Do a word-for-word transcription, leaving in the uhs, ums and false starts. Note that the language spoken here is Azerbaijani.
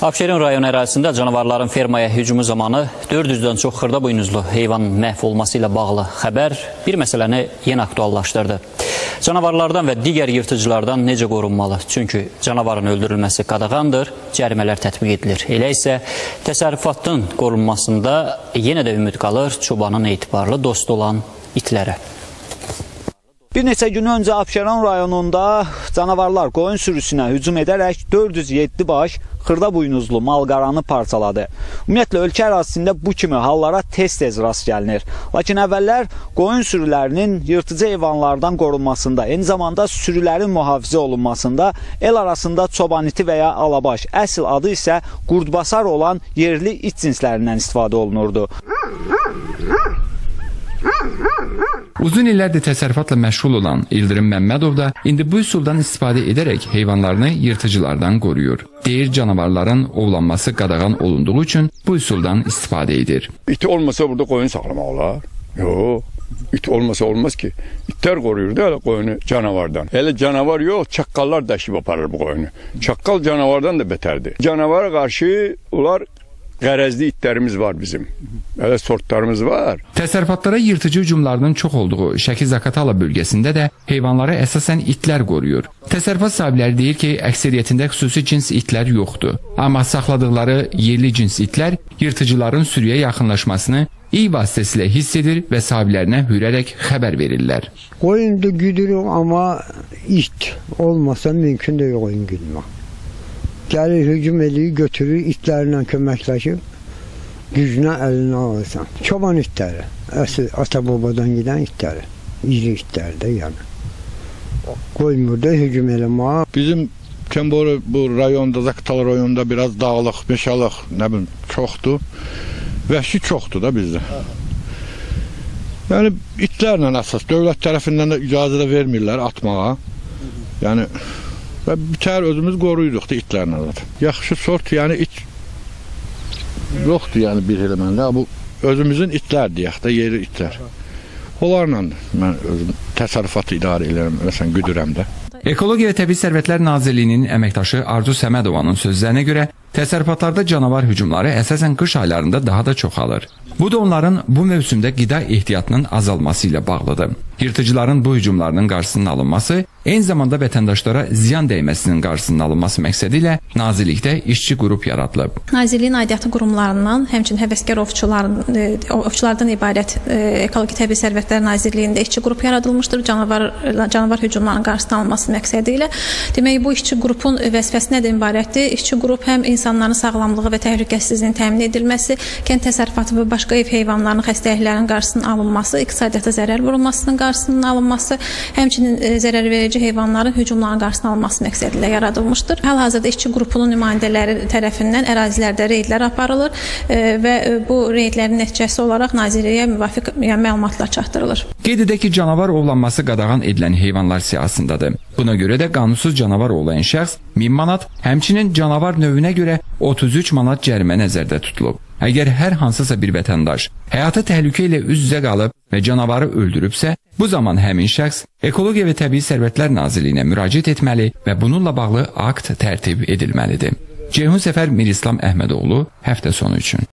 Abşeron rayon ərazisində canavarların fermaya hücumu zamanı dörd yüzdən çox xırda buynuzlu heyvan məhv olması ilə bağlı xəbər bir məsələni yenə aktuallaşdırdı. Canavarlardan və digər yırtıcılardan necə qorunmalı? Çünki canavarın öldürülməsi qadağandır, cərimələr tətbiq edilir. Elə isə təsərrüfatın qorunmasında yenə də ümid qalır çobanın etibarlı dostu olan itlərə. Bir neçə gün öncə Abşeron rayonunda canavarlar qoyun sürüsünə hücum edərək dörd yüz yeddi baş xırda buynuzlu malqaranı parçaladı. Ümumiyyətlə, ölkə ərazisində bu kimi hallara tez-tez rast gəlinir. Lakin əvvəllər qoyun sürülərinin yırtıcı heyvanlardan qorunmasında, eyni zamanda sürülərin mühafizə olunmasında el arasında çoban iti və ya alabaş, əsl adı isə qurdbasar olan yerli it cinslərindən istifadə olunurdu. Uzun illərdir təsərrüfatla məşğul olan İldırım Məmmədov da indi bu üsuldan istifadə edərək heyvanlarını yırtıcılardan qoruyur. Deyir, canavarların ovlanması qadağan olunduğu üçün bu üsuldan istifadə edir. İti olmasa burada qoyun saxlamaq olar. Yox, it olmasa olmaz ki. İtlər qoruyur da qoyunu canavardan. Elə canavar yox, çaqqallar daşıyıb aparır bu qoyunu. Çaqqal canavardan da betərdir. Canavara qarşı onlar qərəzli itlərimiz var bizim. Elə sortlarımız var. Təsərrüfatlara yırtıcı hücumlarının çox olduğu Şəki-Zaqatala bölgəsində də heyvanları əsasən itlər qoruyur. Təsərrüfat sahibləri deyir ki, əksəriyyətində xüsusi cins itlər yoxdur. Amma saxladıqları yerli cins itlər yırtıcıların sürüyə yaxınlaşmasını iyi vasitəsilə hiss edir və sahiblərinə hürərək xəbər verirlər. Qoyun da güdürük, amma it olmasa mümkün də yox qoyun güdmək. Gəlir, hücum edir, götürür, itlərlə köməkləşib, gücünə əlinə alırsan. Çoban itləri, əsl ata-babadan gedən itləri, iri itləri də yəni. Qoymur da hücum eləmək. Bizim Kembori bu rayonda, Zaqatala rayonunda biraz dağlıq, meşalıq, nə bilim, çoxdur. Vəhşi çoxdur da bizdə. Yəni, itlərlə əsas, dövlət tərəfindən də icazə də vermirlər atmağa. Yəni, və bitər özümüz qoruyuruq da itlərlə. Yaxşı sort, yəni it yoxdur, yəni bir eləməndə. Bu özümüzün itlər deyək də, yeri itlər. Onlarla mən özüm təsərrüfatı idarə edirəm, məsələn, güdürəm də. Ekologiya və Təbii Sərvətlər Nazirliyinin əməkdaşı Arzu Səmədovanın sözlərinə görə təsərrüfatlarda canavar hücumları əsasən qış aylarında daha da çoxalır. Bu da onların bu mövsümdə qida ehtiyatının azalması ilə bağlıdır. Yırtıcıların bu hücumlarının qarşısının alınması, eyni zamanda vətəndaşlara ziyan dəyməsinin qarşısının alınması məqsədi ilə Nazirlikdə işçi qrup yaradılıb. Nazirliyin aidiyyatı qurumlarından, həmçinin həvəskar ovçulardan ibarət Ekologiya Təbii Sərvətlər Nazirliyində işçi qrup yaradılmışdır. Canavar, canavar hücumlarının qarşısının alınması məqsədi ilə. Demək, bu işçi qrupun vəzifəsi nədən ibarətdir? İşçi qrup həm insanların sağlamlığı və təhlükəsizliyinin təmin edilməsi, kənd təsərrüfatı və başqa ev heyvanlarının xəstəliklərinin qarşısının alınması, iqtisadiyyata zərər vurulmasının qarşısının alınması, həmçinin zərər verici heyvanların hücumlarının qarşısının alınması məqsədi ilə yaradılmışdır. Hal-hazırda işçi qrupunun nümayəndələri tərəfindən ərazilərdə reydlər aparılır və bu reydlərin nəticəsi olaraq Nazirliyə müvafiq yəni, məlumatlar çatdırılır. Qeyd edək ki, canavar ovlanması qadağan edilən heyvanlar siyahısındadır. Buna görə də qanunsuz canavar ovlayan şəxs min manat, həmçinin canavar növünə görə otuz üç manat cərimə nəzərdə tutulub. Əgər hər hansısa bir vətəndaş həyatı təhlükə ilə üz-üzə qalıb və canavarı öldürübsə, bu zaman həmin şəxs Ekologiya və Təbii Sərvətlər Nazirliyinə müraciət etməli və bununla bağlı akt tərtib edilməlidir. Ceyhun Səfər, Mirislam Əhmədoğlu, həftə sonu üçün.